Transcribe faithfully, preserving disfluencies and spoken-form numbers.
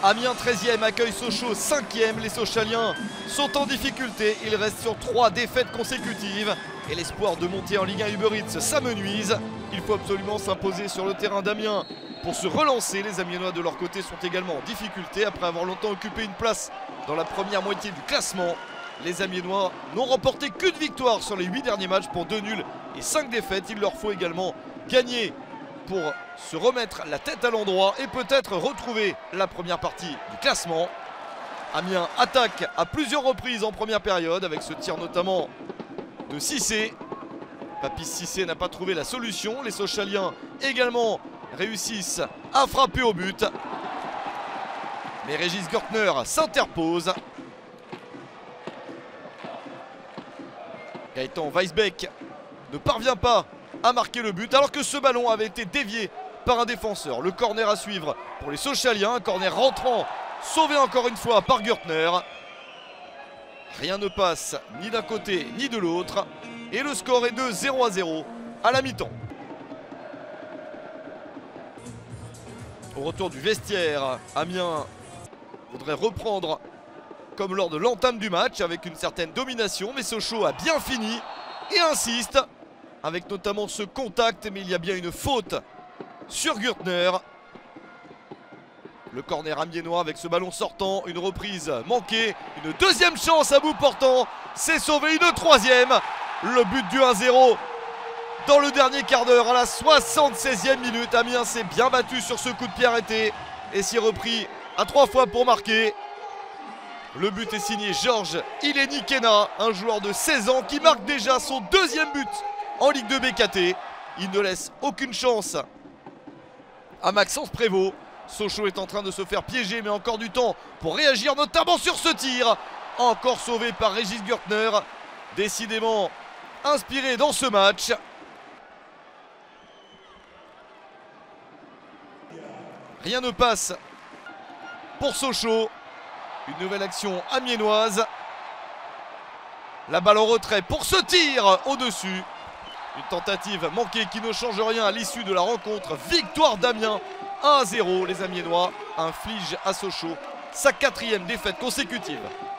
Amiens treizième accueille Sochaux cinquième. Les Sochaliens sont en difficulté. Ils restent sur trois défaites consécutives. Et l'espoir de monter en Ligue un Uber Eats s'amenuise. Il faut absolument s'imposer sur le terrain d'Amiens pour se relancer. Les Amiénois de leur côté sont également en difficulté après avoir longtemps occupé une place dans la première moitié du classement. Les Amiénois n'ont remporté qu'une victoire sur les huit derniers matchs pour deux nuls et cinq défaites. Il leur faut également gagner pour se remettre la tête à l'endroit et peut-être retrouver la première partie du classement. Amiens attaque à plusieurs reprises en première période avec ce tir notamment de Cissé. Papis Cissé n'a pas trouvé la solution. Les Sochaliens également réussissent à frapper au but. Mais Régis Görtner s'interpose. Gaëtan Weisbeck ne parvient pas à marquer le but alors que ce ballon avait été dévié par un défenseur. Le corner à suivre pour les Sochaliens, un corner rentrant sauvé encore une fois par Görtner. Rien ne passe ni d'un côté ni de l'autre et le score est de zéro à zéro à la mi-temps. Au retour du vestiaire, Amiens voudrait reprendre comme lors de l'entame du match avec une certaine domination, mais Sochaux a bien fini et insiste avec notamment ce contact, mais il y a bien une faute sur Görtner. Le corner amiénois avec ce ballon sortant, une reprise manquée, une deuxième chance à bout portant, c'est sauvé, une troisième, le but du un zéro dans le dernier quart d'heure à la soixante-seizième minute. Amiens s'est bien battu sur ce coup de pied arrêté et s'y est repris à trois fois pour marquer. Le but est signé Georges Ilenikena, un joueur de seize ans qui marque déjà son deuxième but en Ligue deux B K T. Il ne laisse aucune chance à Maxence Prévost. Sochaux est en train de se faire piéger, mais encore du temps pour réagir, notamment sur ce tir. Encore sauvé par Régis Görtner. Décidément inspiré dans ce match. Rien ne passe pour Sochaux. Une nouvelle action amiénoise. La balle en retrait pour ce tir au-dessus. Une tentative manquée qui ne change rien à l'issue de la rencontre. Victoire d'Amiens un à zéro. Les Amiénois infligent à Sochaux sa quatrième défaite consécutive.